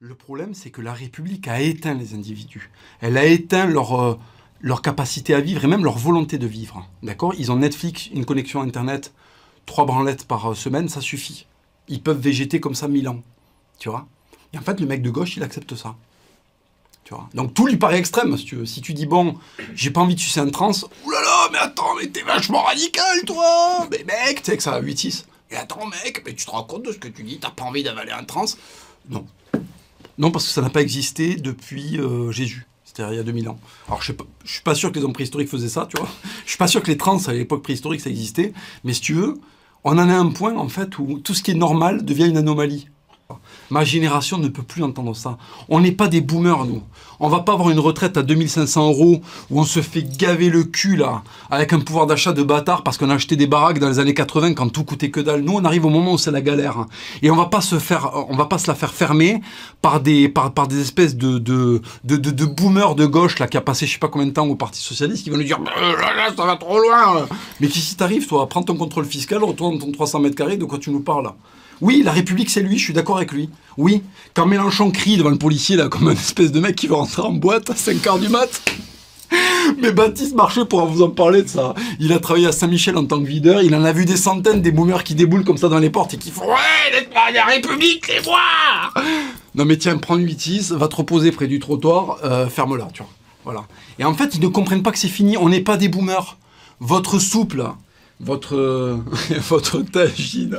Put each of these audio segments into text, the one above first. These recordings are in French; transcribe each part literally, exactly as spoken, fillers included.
Le problème, c'est que la République a éteint les individus. Elle a éteint leur, euh, leur capacité à vivre et même leur volonté de vivre. D'accord? Ils ont Netflix, une connexion Internet, trois branlettes par semaine, ça suffit. Ils peuvent végéter comme ça mille ans. Tu vois? Et en fait, le mec de gauche, il accepte ça. Tu vois? Donc tout lui paraît extrême, si tu veux. Si tu dis, bon, j'ai pas envie de sucer un trans, oulala, mais attends, mais t'es vachement radical, toi! Mais mec, tu sais que ça a huit six. Et attends, mec, mais tu te rends compte de ce que tu dis, t'as pas envie d'avaler un trans? Non. Non, parce que ça n'a pas existé depuis euh, Jésus, c'est-à-dire il y a deux mille ans. Alors je ne suis pas sûr que les hommes préhistoriques faisaient ça, tu vois. Je suis pas sûr que les trans à l'époque préhistorique ça existait, mais si tu veux, on en a un point en fait où tout ce qui est normal devient une anomalie. Ma génération ne peut plus entendre ça. On n'est pas des boomers, nous. On va pas avoir une retraite à deux mille cinq cents euros où on se fait gaver le cul, là, avec un pouvoir d'achat de bâtard parce qu'on a acheté des baraques dans les années quatre-vingt quand tout coûtait que dalle. Nous, on arrive au moment où c'est la galère. Et on va pas se faire, on va pas se la faire fermer par des, par, par des espèces de, de, de, de, de boomers de gauche, là, qui a passé je sais pas combien de temps au Parti Socialiste, qui vont nous dire, là, là, ça va trop loin. Mais qu'est-ce qui t'arrive, toi? Prends ton contrôle fiscal, retourne ton trois cents mètres carrés, de quoi tu nous parles, là? Oui, la République, c'est lui, je suis d'accord avec lui. Oui, quand Mélenchon crie devant le policier, là, comme un espèce de mec qui va rentrer en boîte à cinq heures du mat. Mais Baptiste Marchais pourra vous en parler de ça. Il a travaillé à Saint-Michel en tant que videur, il en a vu des centaines, des boomers qui déboulent comme ça dans les portes et qui font « Ouais, laisse-moi la République, les voir !» Non mais tiens, prends huit six, va te reposer près du trottoir, euh, ferme-la, tu vois. Voilà. Et en fait, ils ne comprennent pas que c'est fini, on n'est pas des boomers. Votre soupe, là, votre... Euh, votre tagine...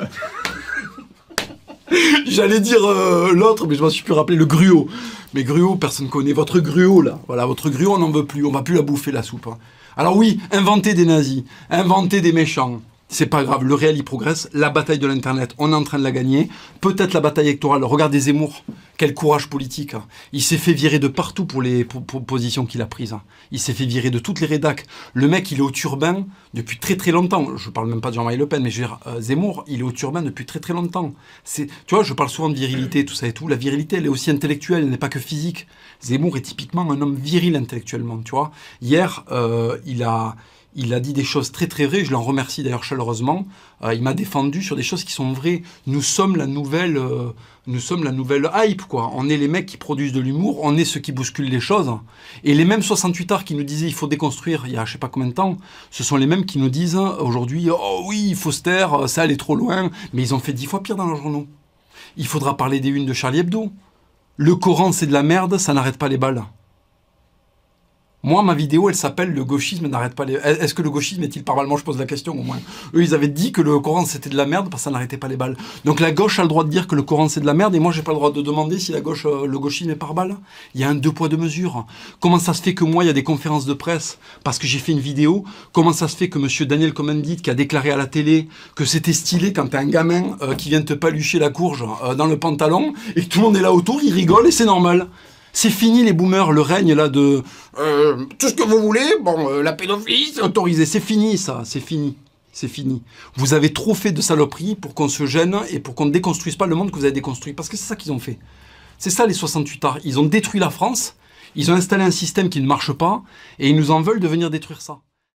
J'allais dire euh, l'autre, mais je m'en suis plus rappelé, le gruau. Mais gruau, personne ne connaît. Votre gruau, là. Voilà, votre gruau, on n'en veut plus. On va plus la bouffer, la soupe. Hein. Alors oui, inventer des nazis, inventer des méchants. C'est pas grave, le réel, il progresse. La bataille de l'Internet, on est en train de la gagner. Peut-être la bataille électorale. Regardez Zemmour. Quel courage politique. Hein. Il s'est fait virer de partout pour les pour, pour positions qu'il a prises. Hein. Il s'est fait virer de toutes les rédacs. Le mec, il est au turbin depuis très très longtemps. Je parle même pas de Jean-Marie Le Pen, mais je veux dire, euh, Zemmour, il est au turbin depuis très très longtemps. Tu vois, je parle souvent de virilité, tout ça et tout. La virilité, elle est aussi intellectuelle, elle n'est pas que physique. Zemmour est typiquement un homme viril intellectuellement, tu vois. Hier, euh, il a... Il a dit des choses très très vraies, je l'en remercie d'ailleurs chaleureusement. Euh, il m'a défendu sur des choses qui sont vraies. Nous sommes la nouvelle, euh, nous sommes la nouvelle hype, quoi. On est les mecs qui produisent de l'humour, on est ceux qui bousculent les choses. Et les mêmes soixante-huit ards qui nous disaient il faut déconstruire il y a je sais pas combien de temps, ce sont les mêmes qui nous disent aujourd'hui oh oui, il faut se taire, ça allait trop loin. Mais ils ont fait dix fois pire dans leurs journaux. Il faudra parler des unes de Charlie Hebdo. Le Coran c'est de la merde, ça n'arrête pas les balles. Moi, ma vidéo, elle s'appelle « Le gauchisme n'arrête pas les... » Est-ce que le gauchisme est-il par balle? Moi, je pose la question, au moins. Eux, ils avaient dit que le Coran, c'était de la merde parce que ça n'arrêtait pas les balles. Donc la gauche a le droit de dire que le Coran, c'est de la merde et moi, j'ai pas le droit de demander si la gauche, euh, le gauchisme est par balle. Il y a un deux poids, deux mesures. Comment ça se fait que moi, il y a des conférences de presse parce que j'ai fait une vidéo? Comment ça se fait que monsieur Daniel Cohn-Bendit, qui a déclaré à la télé que c'était stylé quand t'as un gamin euh, qui vient te palucher la courge euh, dans le pantalon et que tout le monde est là autour, il rigole et c'est normal? C'est fini les boomers, le règne là de euh, tout ce que vous voulez, bon, euh, la pédophilie c'est autorisé, c'est fini ça, c'est fini, c'est fini. Vous avez trop fait de saloperies pour qu'on se gêne et pour qu'on ne déconstruise pas le monde que vous avez déconstruit, parce que c'est ça qu'ils ont fait. C'est ça les soixante-huit ards, ils ont détruit la France, ils ont installé un système qui ne marche pas et ils nous en veulent de venir détruire ça.